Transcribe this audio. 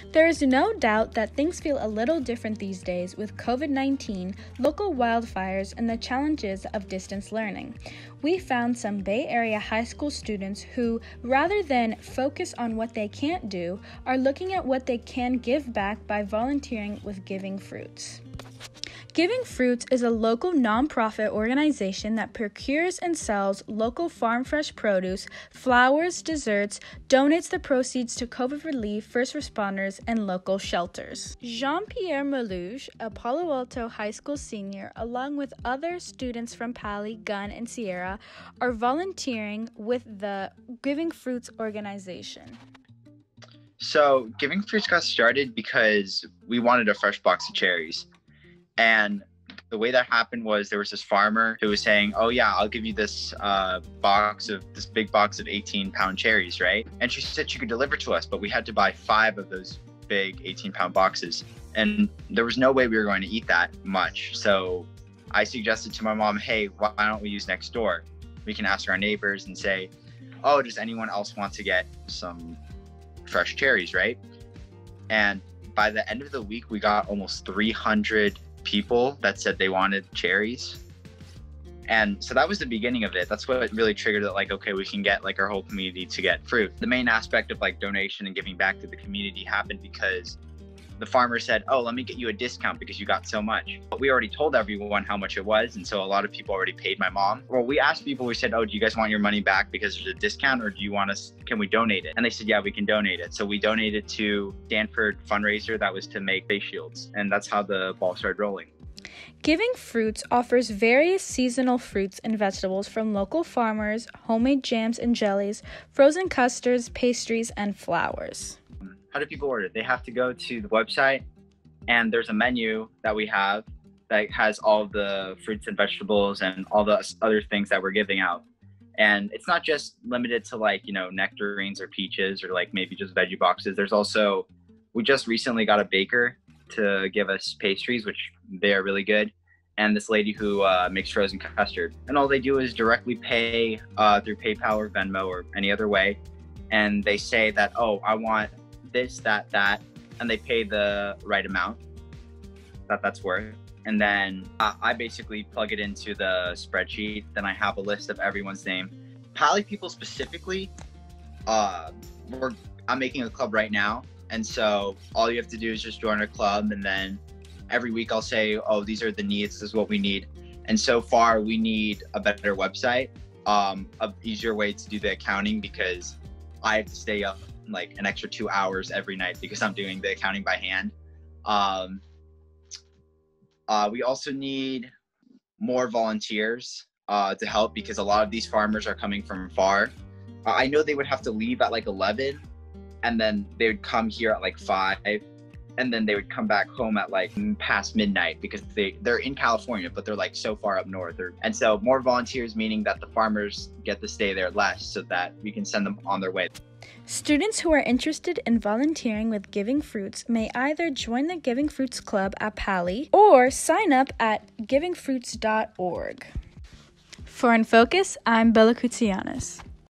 There is no doubt that things feel a little different these days with COVID-19, local wildfires, and the challenges of distance learning. We found some Bay Area high school students who, rather than focus on what they can't do, are looking at what they can give back by volunteering with Giving Fruits. Giving Fruits is a local nonprofit organization that procures and sells local farm fresh produce, flowers, desserts, donates the proceeds to COVID relief, first responders, and local shelters. Jean-Pierre Meluge, a Palo Alto High School senior, along with other students from Pali, Gunn, and Sierra, are volunteering with the Giving Fruits organization. So Giving Fruits got started because we wanted a fresh box of cherries. And the way that happened was there was this farmer who was saying, oh yeah, I'll give you this big box of 18-pound cherries, right? And she said she could deliver to us, but we had to buy 5 of those big 18-pound boxes. And there was no way we were going to eat that much. So I suggested to my mom, hey, why don't we use Nextdoor? We can ask our neighbors and say, oh, does anyone else want to get some fresh cherries, right? And by the end of the week, we got almost 300 people that said they wanted cherries. And so that was the beginning of it. That's what really triggered it, like, okay, we can get like our whole community to get fruit. The main aspect of like donation and giving back to the community happened because the farmer said, oh, let me get you a discount because you got so much. But we already told everyone how much it was. And so a lot of people already paid my mom. Well, we asked people, we said, oh, do you guys want your money back because there's a discount, or do you want us, can we donate it? And they said, yeah, we can donate it. So we donated to Stanford fundraiser that was to make face shields. And that's how the ball started rolling. Giving Fruits offers various seasonal fruits and vegetables from local farmers, homemade jams and jellies, frozen custards, pastries, and flowers. How do people order? They have to go to the website, and there's a menu that we have that has all the fruits and vegetables and all the other things that we're giving out. And it's not just limited to like, nectarines or peaches or like maybe just veggie boxes. There's also, we just recently got a baker to give us pastries, which they are really good. And this lady who makes frozen custard. And all they do is directly pay through PayPal or Venmo or any other way. And they say that, oh, I want this, that, and they pay the right amount that's worth. And then I basically plug it into the spreadsheet. Then I have a list of everyone's name. Pali people specifically, I'm making a club right now. And so all you have to do is just join our club. And then every week I'll say, oh, these are the needs. This is what we need. And so far we need a better website, an easier way to do the accounting, because I have to stay up like an extra 2 hours every night because I'm doing the accounting by hand. We also need more volunteers to help, because a lot of these farmers are coming from far. I know they would have to leave at like 11, and then they would come here at like 5, and then they would come back home at like past midnight because they're in California, but they're like so far up north. And so more volunteers, meaning that the farmers get to stay there less so that we can send them on their way. Students who are interested in volunteering with Giving Fruits may either join the Giving Fruits Club at Pali or sign up at givingfruits.org. For In Focus, I'm Bella Koutsianis.